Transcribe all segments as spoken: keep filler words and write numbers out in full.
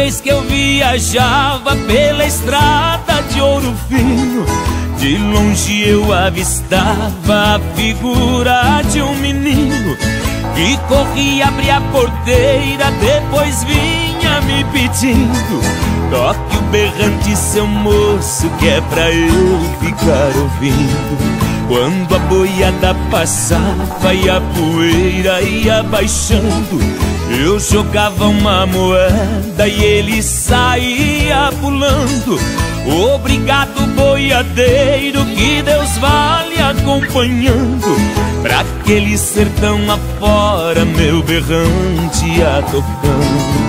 vez que eu viajava pela estrada de Ouro Fino, de longe eu avistava a figura de um menino que corria, abria a porteira, depois vinha me pedindo: toque o berrante, seu moço, que é pra eu ficar ouvindo. Quando a boiada passava e a poeira ia baixando, eu jogava uma moeda e ele saía pulando. Obrigado, boiadeiro, que Deus vale acompanhando. Pra aquele sertão afora, meu berrante ia tocando.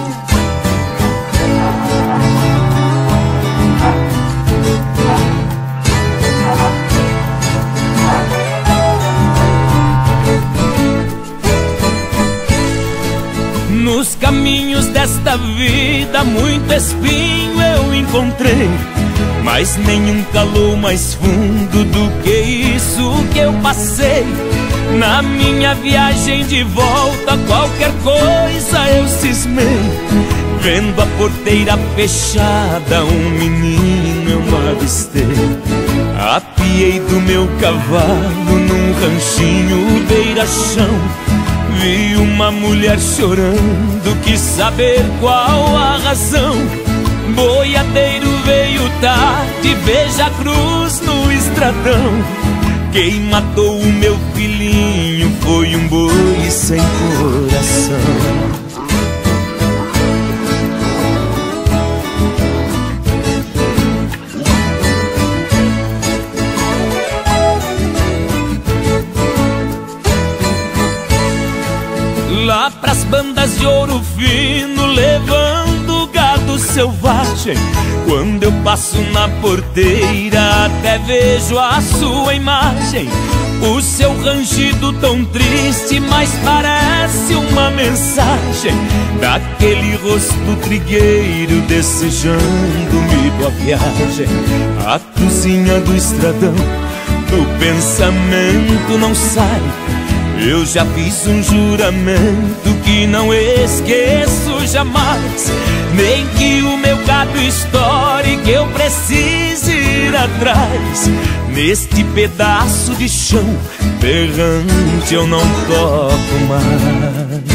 Nos caminhos desta vida muito espinho eu encontrei, mas nenhum calou mais fundo do que isso que eu passei. Na minha viagem de volta qualquer coisa eu cismei, vendo a porteira fechada um menino eu avistei. Apiei do meu cavalo num ranchinho beira-chão, vi uma mulher chorando, quis saber qual a razão. Boiadeiro veio tarde, veja a cruz no estradão. Quem matou o meu filhinho foi um boi sem coração. Lá pras bandas de Ouro Fino, levando gado selvagem, quando eu passo na porteira até vejo a sua imagem. O seu rangido tão triste, mas parece uma mensagem daquele rosto trigueiro desejando-me boa viagem. A cruzinha do estradão do pensamento não sai. Eu já fiz um juramento que não esqueço jamais, nem que o meu gado estoure, que eu precise ir atrás. Neste pedaço de chão berrante eu não toco mais.